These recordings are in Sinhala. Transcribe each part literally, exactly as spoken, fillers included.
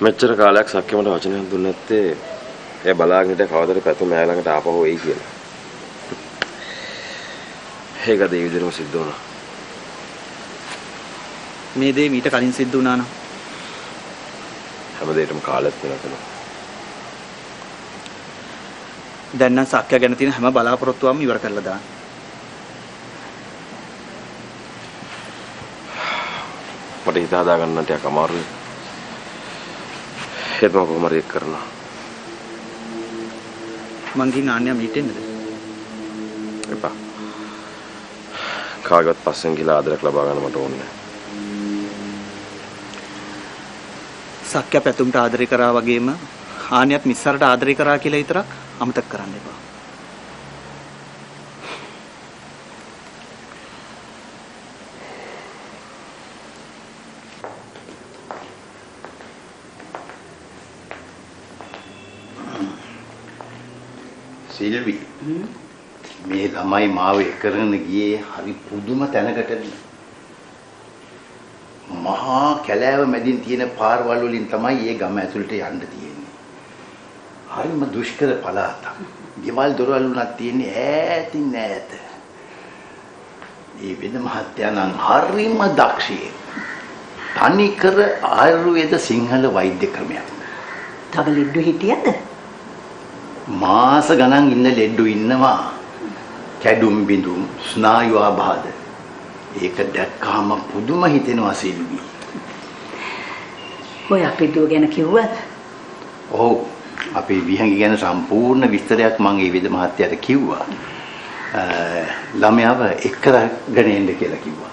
මෙච්චර කාලයක් සක්කමට වචනයක් දුන්නේ නැත්තේ ඒ බලාගෙන හිටිය කවදාද පැතුම එයා ළඟට ආපහු එයි කියලා. ඒක දේ විදිහටම සිද්ධ වුණා. මේ දේ මීට කලින් සිද්ධ වුණා නම් හැමදේටම කාලයක් වෙනවා. දැන් නම් සක්කිය ගැන තියෙන හැම බලාපොරොත්තුවක්ම ඉවර කරලා දාන්න. මට හිත හදා ගන්න ටිකක් අමාරුයි. ඒත් මම කොහොම හරි ඒක කරනවා. මං ගිහින් ආන්නියා මීටෙන්නද? එපා. කාගවත් පස්සෙන් ගිහලා ආදරයක් ලබා ගන්න මට ඕනේ නැහැ. සක්කිය පැතුම්ට ආදරේ කරා වගේම ආන්නියත් මිස්සරට ආදරේ කරා කියලා විතරක් අමතක කරන්න එපා. සිල්වි මේ ළමයි මාව එකරගෙන ගියේ හරි පුදුම තැනකට. මහා කැලෑව මැදින් තියෙන පාරවල් වලින් තමයි මේ ගම ඇතුළට යන්න තියෙන්නේ. හරිම දුෂ්කර පළාතක්. ගෙවල් දොරවල් උනත් තියෙන්නේ ඈතින් ඈත. මේ වෙද මහත්තයා නම් හරිම දක්ෂයෙක්. තනිකර ආයුර්වේද සිංහල වෛද්‍ය ක්‍රමයක්. තව ලෙඩ්ඩු හිටියද? මාස ගණන් ඉන්න ලෙඩ්ඩු ඉන්නවා. කැඩුම් බිඳුම් ස්නායු ආබාධ. ඒක දැක්කාම පුදුම හිතෙනවා සිල්වි. ඔය අපේ දුව ගැන කිව්වද? ඔව්. අපේ විහංගි ගැන සම්පූර්ණ විස්තරයක් මම ඒ විද මහත්තයාට කිව්වා. ළමයාව එක්කගෙන එන්න කියලා කිව්වා.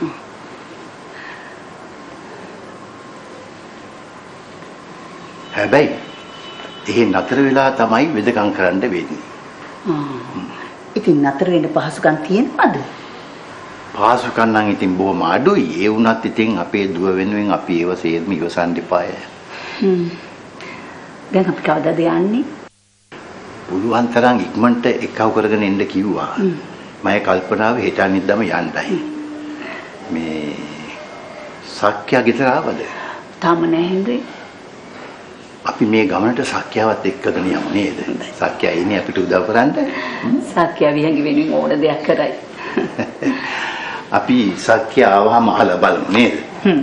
හැබැයි එහෙ නතර වෙලා තමයි වෙදකම් කරන්න වෙන්නේ. ඉතින් නතර වෙන්න පහසුකම් තියෙනවද? පහසුකම් නම් ඉතින් බොහොම අඩුයි. ඒ වුණත් ඉතින් අපේ දුව වෙනුවෙන් අපි ඒව සේරම ඉවසන් දෙපාය. හ්ම්. දැන් අපි කවදාද යන්නේ? පුළුවන් තරම් ඉක්මනට එක්කව කරගෙන එන්න කිව්වා. මම කල්පනාව හෙට අනිද්දාම යන්නයි. මේ සක්කියා ගෙදර ආවද? තාම නැහැ හෙන්දේ. අපි මේ ගමනට සක්කියාවත් එක්කගෙන යමු නේද? සක්කියා ඉන්නේ අපිට උදව් කරන්න. සක්කියා විහංගි වෙනුවෙන් ඕන දෙයක් කරයි. අපි සක්කියා ආවම අහලා බලමු නේද? හ්ම්.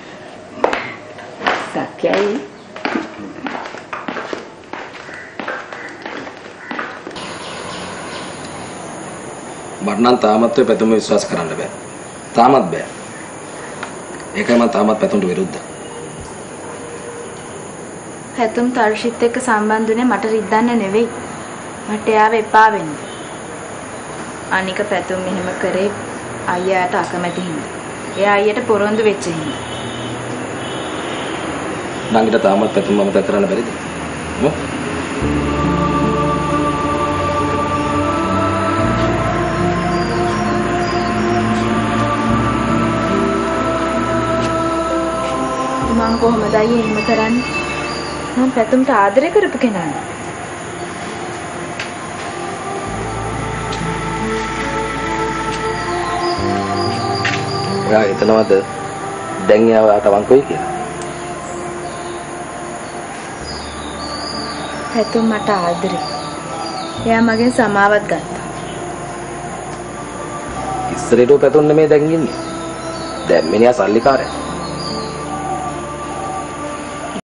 සක්කියයි මට නම් තාමත් ඔය පැතුම විශ්වාස කරන්න බෑ. තාමත් බෑ. ඒකයි මම තාමත් පැතුමට විරුද්ධයි. පැතුම් තර්ෂිත් එක්ක සම්බන්ධුනේ මට රිද්දන්න නෙවෙයි. මට එයාව එපා වෙන්නේ. අනික පැතුම් මෙහෙම කරේ අයියාට අකමැති හින්දා. එයා අයියට පොරොන්දු වෙච්ච හින්දා. නංගිට තාමත් පැතුම් මම කරන්න බැරිද? මො? මම කොහොමද අයියේ එහෙම කරන්නේ? මම පැතුම්ට ආදරය කරපු කෙනා. ඔයා හිතනවද දැන් එයාව අතවන්කොයි කියලා? පැතුම් මට ආදරේ. එයා මගෙන් සමාවත් ගත්තා. ඉස්සරේට පැතුම් නෙමෙයි දැන් ඉන්නේ. දැන් මිනිහා සල්ලිකාරයා.